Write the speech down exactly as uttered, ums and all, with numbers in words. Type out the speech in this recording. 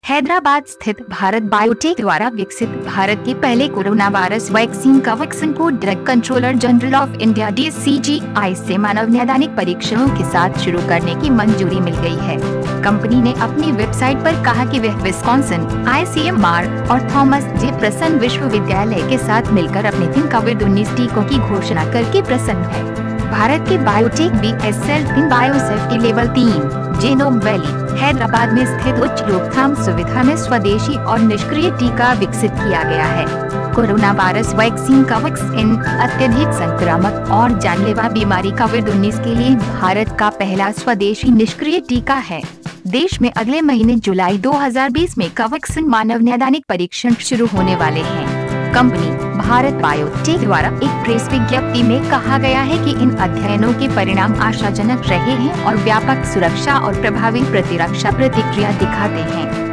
हैदराबाद स्थित भारत बायोटेक द्वारा विकसित भारत के पहले कोरोना वायरस वैक्सीन कोवैक्सिन को drug controller general of India D C G I से मानव नैदानिक परीक्षणों के साथ शुरू करने की मंजूरी मिल गई है। कंपनी ने अपनी वेबसाइट पर कहा कि वह Wisconsin, I C M R और थॉमस जेफरसन विश्वविद्यालय के साथ मिलकर अपने तीन कोविड उन्नीस टीकों की घोषणा करके प्रसन्न है। भारत के बायोटेक बी एस एल तीन बायोसेफ्टी लेवल तीन जेनोम वैली हैदराबाद में स्थित उच्च रोकथाम सुविधा में स्वदेशी और निष्क्रिय टीका विकसित किया गया है। कोरोना वायरस वैक्सीन कोवैक्सिन अत्यधिक संक्रामक और जानलेवा बीमारी कोविड उन्नीस के लिए भारत का पहला स्वदेशी निष्क्रिय टीका है। देश में अगले महीने जुलाई दो हज़ार बीस में कोवैक्सिन मानव नैदानिक परीक्षण शुरू होने वाले हैं। कंपनी भारत बायोटेक द्वारा एक प्रेस विज्ञप्ति में कहा गया है कि इन अध्ययनों के परिणाम आशाजनक रहे हैं और व्यापक सुरक्षा और प्रभावी प्रतिरक्षा प्रतिक्रिया दिखाते हैं।